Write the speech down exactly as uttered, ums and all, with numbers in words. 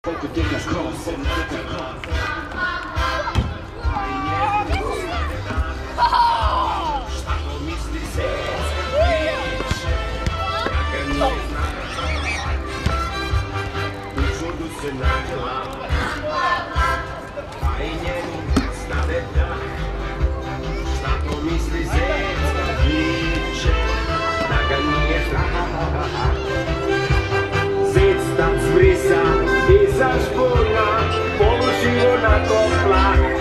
Koliko teka škola se nateka. Šta to misli se priče, da ga nije znala, u čudu se nađela, a i njemu stane dah. Šta to misli se priče, da ga nije znala. Zec tam zbrisa iza špuna, poluži onako plah.